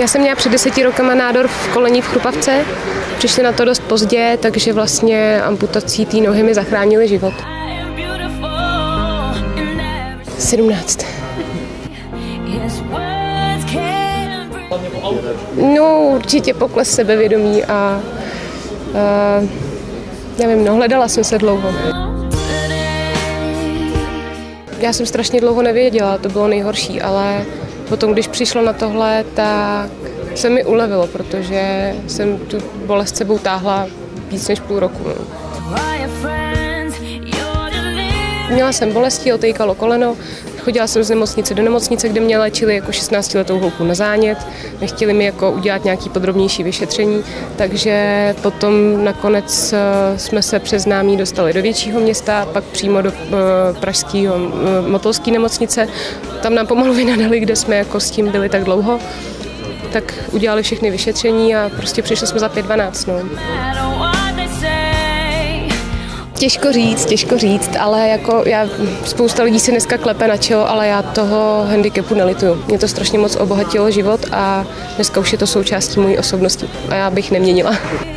Já jsem měla před 10 rokama nádor v koleni v chrupavce. Přišli na to dost pozdě, takže vlastně amputací té nohy mi zachránili život. 17. No, určitě pokles sebevědomí a nevím, no, hledala jsem se dlouho. Já jsem strašně dlouho nevěděla, to bylo nejhorší, ale potom, když přišlo na tohle, tak se mi ulevilo, protože jsem tu bolest sebou táhla víc než půl roku. Měla jsem bolesti, otejkalo koleno, chodila jsem z nemocnice do nemocnice, kde mě léčili jako 16letou holku na zánět. Nechtěli mi jako udělat nějaké podrobnější vyšetření, takže potom nakonec jsme se přes známí dostali do většího města, pak přímo do pražského Motolské nemocnice. Tam nám pomalu vynadali, kde jsme jako s tím byli tak dlouho. Tak udělali všechny vyšetření a prostě přišli jsme za 5:12. No. Těžko říct, ale jako spousta lidí si dneska klepe na čelo, ale já toho handicapu nelituju. Mě to strašně moc obohatilo život a dneska už je to součástí mojí osobnosti a já bych neměnila.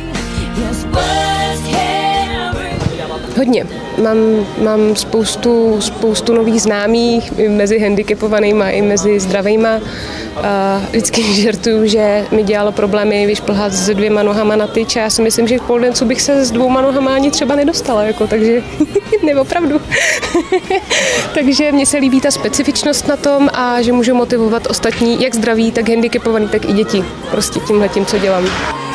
Hodně. Mám spoustu nových známých mezi handicapovanýma i mezi zdravejma. Vždycky žertuju, že mi dělalo problémy vyšplhat s 2 nohama na tyč a já si myslím, že v poldencu bych se s 2 nohama ani třeba nedostala, jako, takže neopravdu. Takže mně se líbí ta specifičnost na tom a že můžu motivovat ostatní, jak zdraví, tak handicapovaný, tak i děti. Prostě tímhletím, co dělám.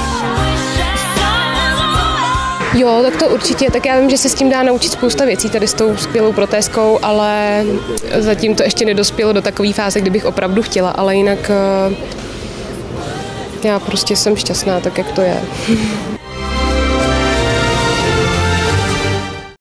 Jo, tak to určitě, tak já vím, že se s tím dá naučit spousta věcí tady s tou skvělou protézkou, ale zatím to ještě nedospělo do takové fáze, kdybych opravdu chtěla, ale jinak já prostě jsem šťastná, tak jak to je.